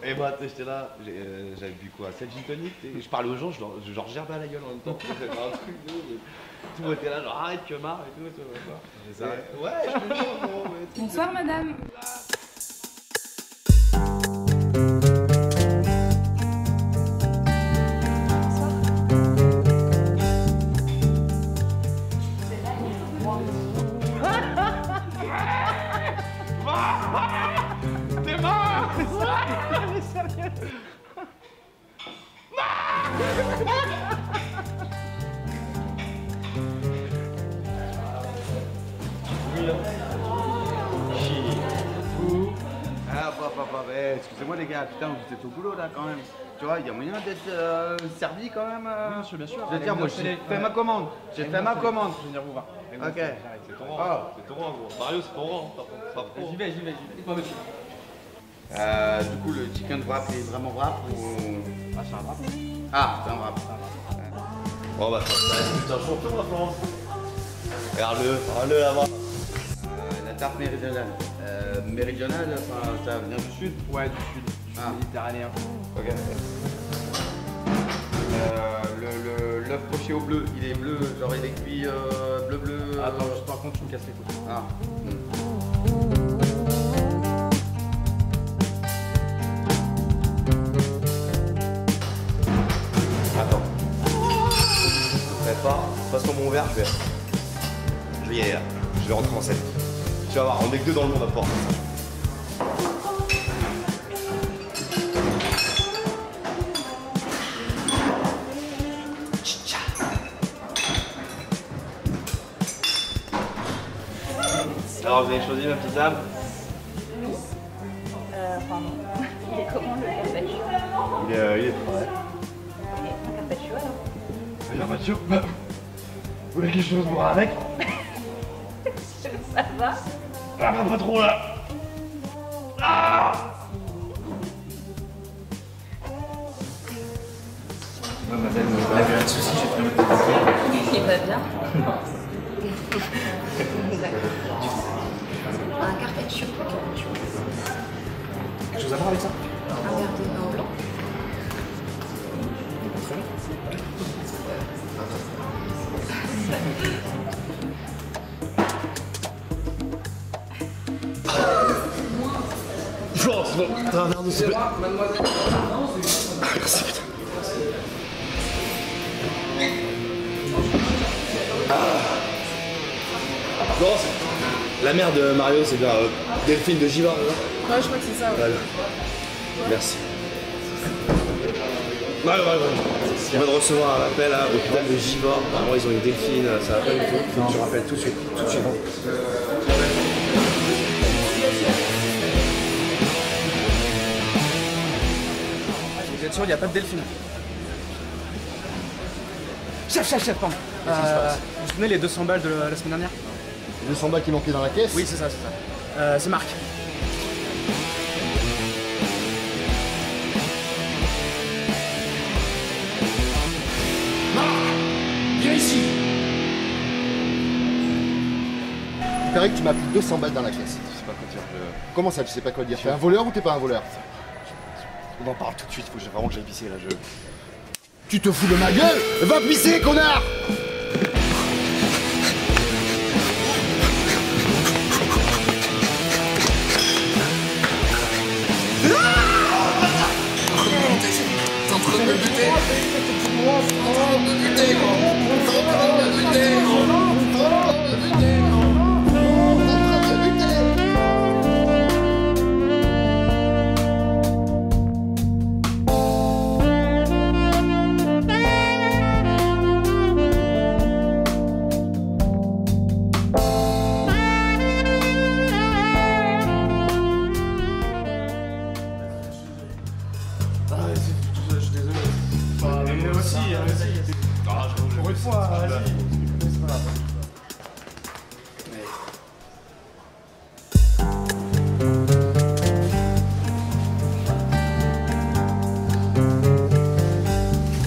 Et moi, j'étais là, j'avais bu quoi, 7 gin tonic, je parlais aux gens, je leur gerbais à la gueule en même temps. J'avais un truc de ouf. Tout le monde était là, genre arrête, que marre et tout. Ouais, je te jure, gros. Bonsoir madame. T'es mort. Mais sérieux. Excusez-moi les gars, putain, vous êtes au boulot là quand même. Tu vois, il y a moyen d'être servi quand même. Bien sûr. Je veux dire, moi j'ai fait ma commande. J'ai fait ma commande. Je vais venir vous voir. Ok. C'est ton rang. C'est ton rang, gros. Mario, c'est ton rang. J'y vais. Dites-moi monsieur. Du coup, le chicken wrap est vraiment wrap ou... Ah, c'est un wrap. Ah, c'est un wrap. Bon bah, c'est un champion la France. Regarde-le là-bas. La tarte méridionale. Méridionale, enfin, ça vient du sud. Ouais, du sud. Ah. Méditerranéen. Ok. L'œuf poché au bleu, il est bleu, genre il est cuit bleu. Attends, par contre, tu me casses les couilles. Ah. Attends. Prépare, passe-moi mon verre, je vais y aller là. Je vais rentrer en scène. Tu vas voir, on est que deux dans le monde à pouvoir faire ça. Alors, vous avez choisi ma petite dame? Pardon. Il est comment le carpaccio? Il est prêt. Un carpaccio alors? Un carpaccio? Vous voulez quelque chose pour avec? Ça va? Ah bah pas trop là. Ah mademoiselle, vous avez un souci, j'ai pris votre papier. Il va bien? Un carpaccio. Quelque chose à voir avec ça? Un verre de vin blanc. Bon, c'est bon, t'as un verre de soupe. Mademoiselle. Ah, merci putain. Non, la mère de Mario, c'est bien Delphine de Givard, là. Ouais, je crois que c'est ça. Ouais. Voilà. Merci. Ouais. On vient de recevoir un appel à l'hôpital de Givors. Apparemment, ils ont une Delphine, ça va pas du tout. Je rappelle tout de suite. Vous êtes sûr, il n'y a pas de Delphine? Chef, pardon. Vous vous souvenez les 200 balles de la semaine dernière? 200 balles qui manquaient dans la caisse? Oui, c'est ça. C'est Marc. Viens ici! Il paraît que tu m'as pris 200 balles dans la caisse. Je sais pas quoi dire. Comment ça, tu sais pas quoi dire? T'es un voleur ou t'es pas un voleur? On en parle tout de suite, faut vraiment que j'aille pisser là. Tu te fous de ma gueule? Va pisser, connard! T'es en train de me buter. T'es en train de me buter, gros. T'es en train de me buter, gros. T'es en train de me buter, gros. Je suis désolé. Mais aussi. Pour une fois, vas-y. C'est pas grave.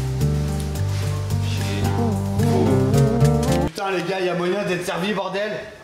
Putain les gars, il y a moyen d'être servi bordel.